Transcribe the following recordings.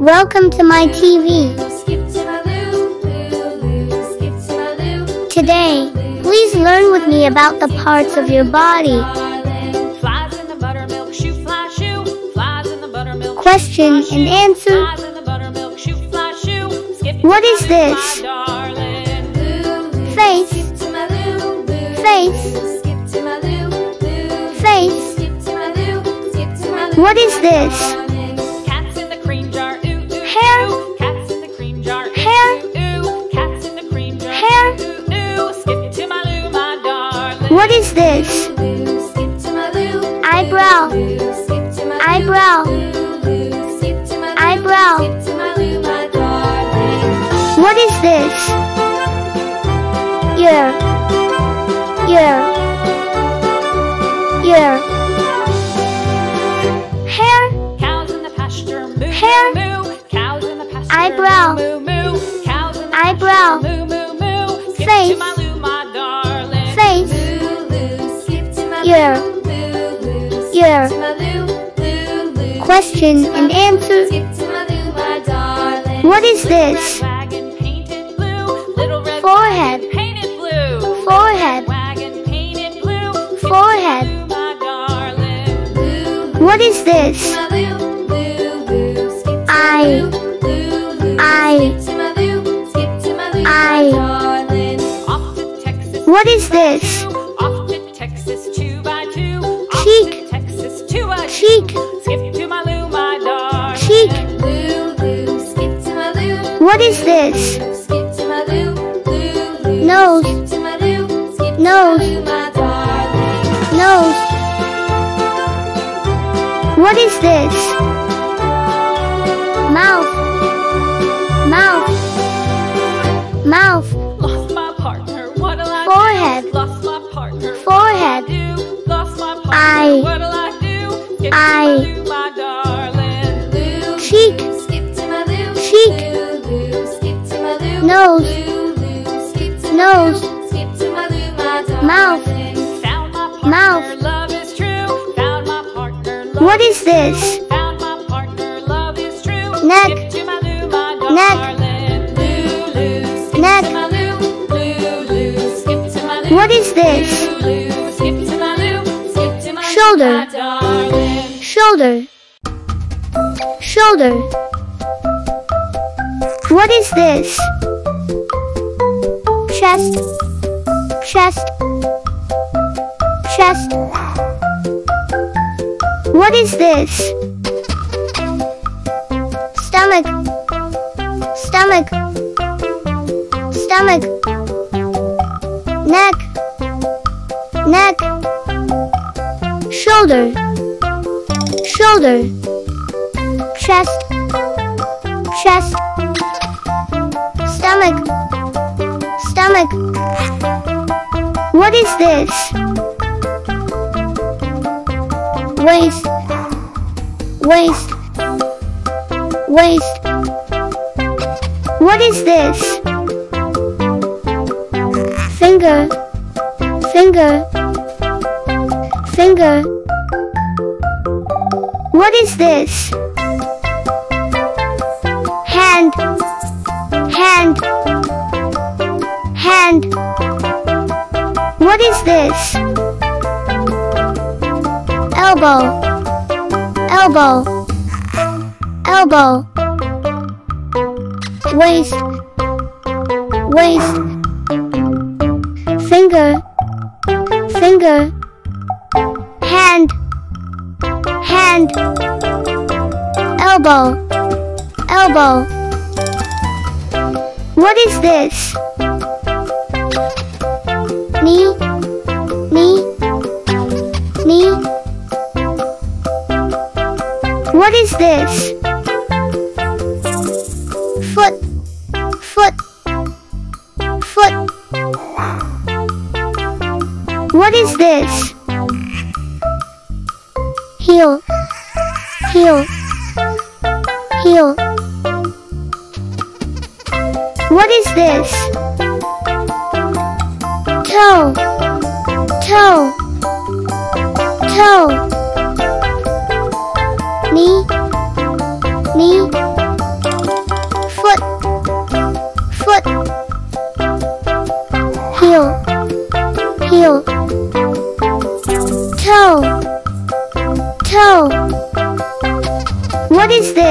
Welcome to my TV. Today, please learn with me about the parts of your body. Flies in the buttermilk shoe, fly shoe. Flies in the buttermilk. Question and answer. Flies in the buttermilk shoe, fly shoe. What is this? Face. Face. Face. What is this? Cats in the cream jar. Ooh, ooh, Hair. ooh. Cats in the cream jar. Hair. Ooh, cats in the cream jar. Hair. Ooh, ooh. Skip to my loo, my darling. What is this? Eyebrow. Eyebrow. Eyebrow. What is this? Ear. Ear. Ear. Hair. Cows in the pasture. Moo, Hair. moo. Cows in the pasture. Eyebrow. Moo, moo. Cows in the Eyebrow. pasture. Moo, moo, moo. Skip Face. to my loo, my darling. Face. Ear. Ear. Question and answer. What is this? Wagon painted blue. Little red Forehead. wagon painted blue. Forehead. Wagon painted blue. Forehead. Blue, my darling. What is this? Eye. Eye. Eye. Off to Texas. What is this? Off to Texas, 2 by 2. Off Cheek. to Texas, 2 by 2. Cheek. Skip to my loo, my darling. Cheek. What is this? Nose. Nose. Nose. What is this? Mouth. Mouth. Mouth. Lost my partner, what'll I Forehead. do? Lost my partner, Forehead. what'll I do? Lost my partner, Eye. what'll I do? Skip Eye. to my loo, my darling. Cheek. Cheek. Nose. Nose. Mouth. Found my partner, Mouth. love is true. Found my partner, love What is this? Found my partner, love is true. Neck. Skip to my loo, my Neck. darling. Loo, loo, skip Neck. to my loo. Loo, loo, skip to my loo. What is this? Loo, loo, skip to my loo. Skip to my Shoulder. loo, my darling. Shoulder. Shoulder. What is this? Chest. Chest. Chest. What is this? Stomach. Stomach. Stomach. Neck. Neck. Shoulder. Shoulder. Chest. Chest. Stomach. Stomach. What is this? Waist. Waist. Waist. What is this? Finger. Finger. Finger. What is this? Hand. Hand. Hand. What is this? Elbow. Elbow. Elbow. Waist. Waist. Finger. Finger. Hand. Hand. Elbow. Elbow. What is this? Knee. Knee. Knee. What is this? Foot. Foot. Foot. What is this? Heel. Heel. Heel. What is this? Toe. Toe. Toe. Knee. Knee.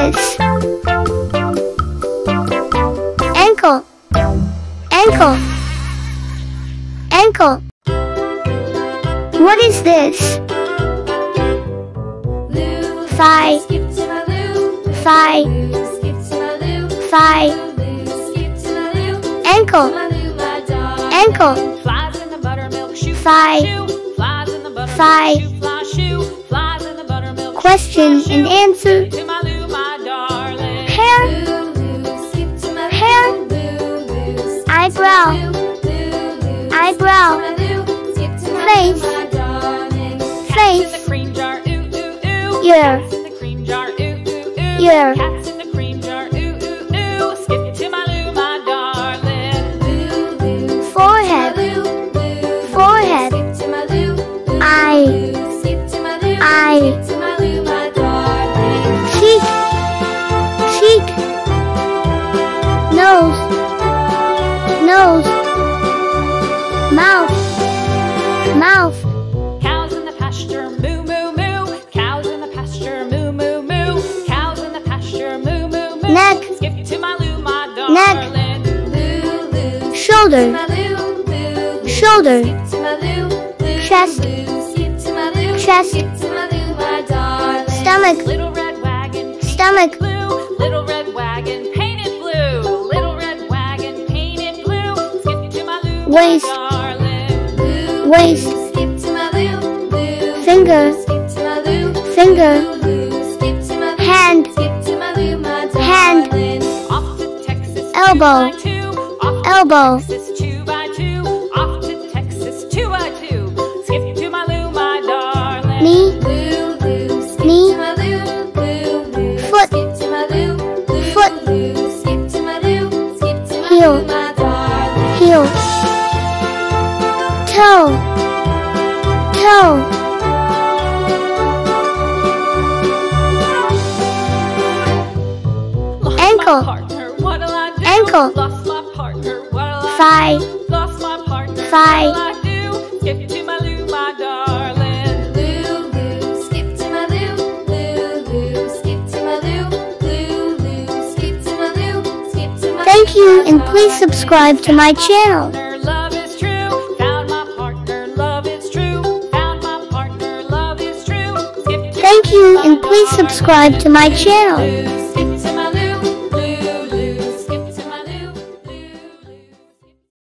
this? Ankle. Ankle. Ankle. What is this? Thigh. Thigh. Thigh. Ankle. Ankle. Flies in the buttermilk shoe. Thigh. Flies in the buttermilk Thigh. shoe. Flies in the buttermilk Question and answer. to my Lou, my darling. Hair. Hair. Eyebrow. Eyebrow. Face. Face. The cream jar, ooh, ooh, ooh. Ear. Cats in the cream jar, ooh, ooh, ooh. Ear. Cats in the cream jar, ooh, ooh, ooh. Skip to my Lou, my darling. Forehead. Forehead. Eye. Eye. Cheek. Cheek. Nose. Nose. Mouth. Mouth. Cows in the pasture, moo, moo, moo. Cows in the pasture, moo, moo, moo. Cows in the pasture, moo, moo, moo. Neck. Skip to my Lou, my Neck. darling. Shoulder. Shoulder. Chest. Chest. Stomach. Little red wagon, painted Stomach. blue. Little red wagon, painted blue. Little red wagon, painted blue. Skip to my Lou, my Waist. darling. Waist. Finger. Finger. Hand. Hand. Off to Texas, Elbow. 2 by 2. Off to Elbow. Texas, 2 by 2. Off to Texas, 2 by 2. Skip to my Lou, my darling. Knee. Knee. Foot. Foot. Heel. Heel. Toe. Toe. Lost Ankle. my partner, what'll I do? Ankle. Lost my partner, what'll I Thigh. do? Lost my partner, Thigh. what'll I do? Skip to my Lou, my darling. Skip to my Lou, skip to my Lou, skip to my Lou, skip to my Thank you, and please subscribe to my channel. Love is true. Found my partner, love is true. Found my partner, love is true. Skip to Thank my you, Lou, and my please darling. subscribe to my channel. Skip to my